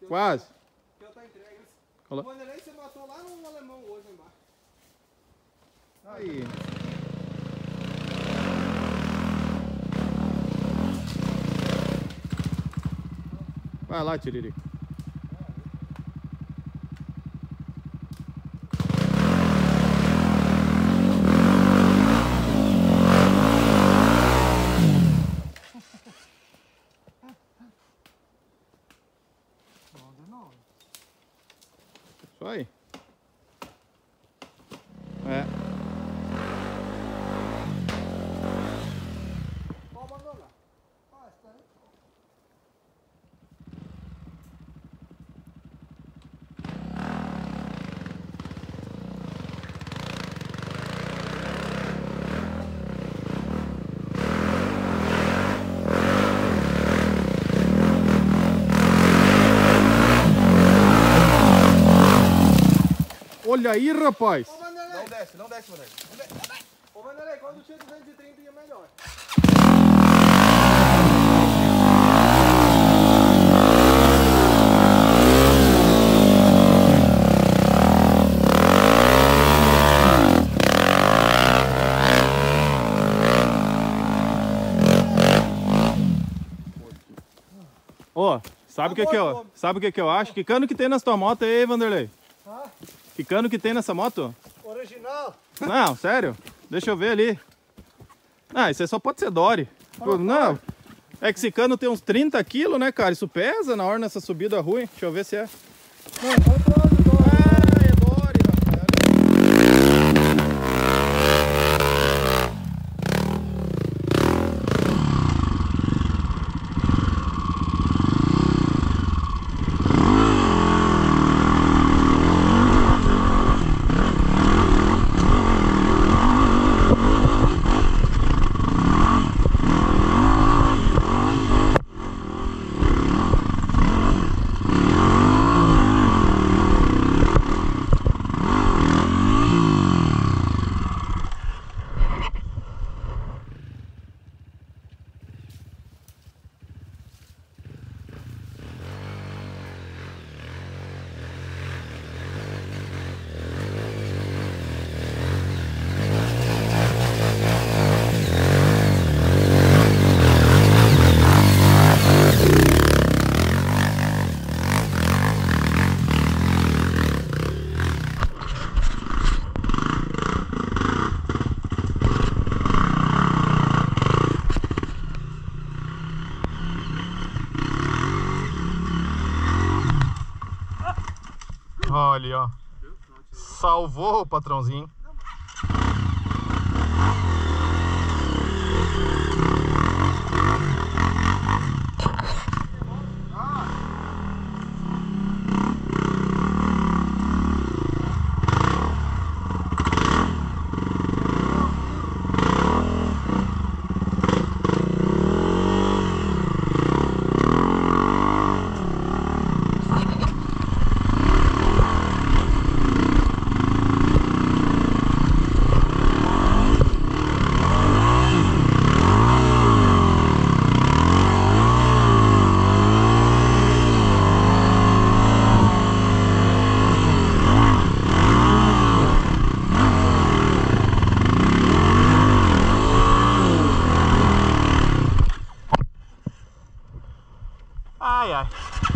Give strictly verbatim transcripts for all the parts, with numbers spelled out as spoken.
Quase. Já tá entregue. Olá. O Vanderlei você matou lá no alemão hoje lá embaixo. Aí. Vai lá, Tiririca. Isso aí. É. Pode abandonar. Ah, está aí. Olha aí, rapaz. Ô, Vanderlei. Não desce, não desce, Vanderlei. Ô, Vanderlei, quando tinha duzentos e trinta ia melhor. Ó, sabe o que que eu, sabe o que que eu acho? Que cano que tem nessa tua moto aí, Vanderlei? Ah, Que cano que tem nessa moto? original. Não, sério. Deixa eu ver ali. Ah, isso aí só pode ser Dory. Pô, não. É que esse cano tem uns trinta quilos, né, cara? Isso pesa na hora nessa subida ruim. Deixa eu ver se é. Não, olha pro lado do Dory. Ah, é Dory, rapaz. Olha, ó. Salvou o patrãozinho. Ai, ai.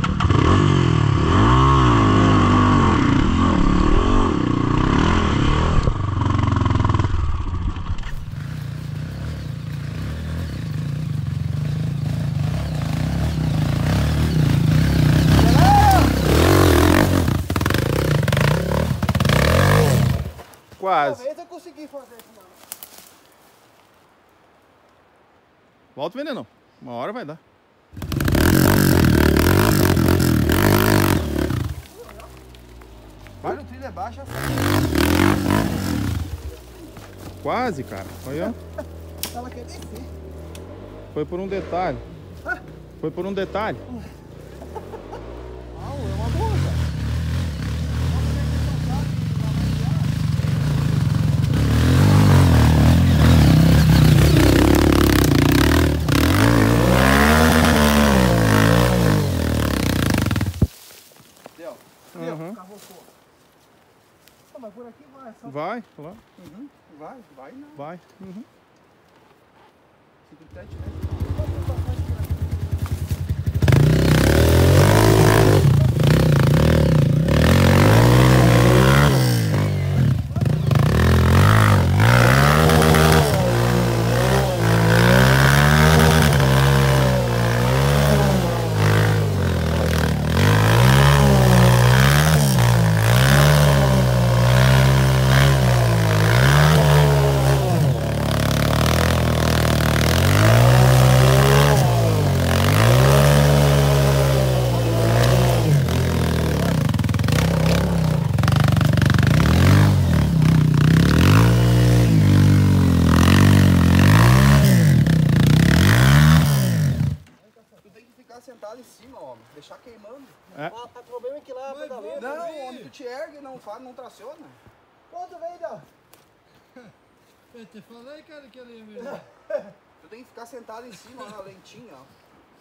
Quase. Talvez eu consegui fazer isso, mano. Volta o venenão. Uma hora vai dar. Olha, o trilho é baixo. Quase, cara. Foi, ó. Ela quer descer. Foi por um detalhe. Foi por um detalhe. Ah, é uma boa, cara. aqui vai. Só... Vai, lá. Uhum. Vai, vai não. Vai. Uhum. Se tu quiser tiver. Sentado em cima, homem. Deixar queimando. É. Ah, tá com problema que lá, pedaleiro. Não, homem, tu te ergue e não faz, não traciona. Quanto vem, Dó? Eu te falei, cara, que ele ia mesmo. Tu tem que ficar sentado em cima, ó, na lentinha, ó.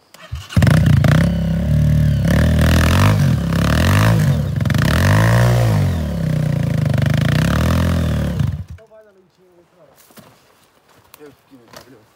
Então vai na lentinha aí, cara. Eu fiquei maravilhoso.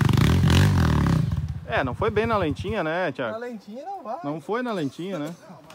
É, não foi bem na lentinha, né, Na Thiago? lentinha não vai. Não foi na lentinha, né? Não,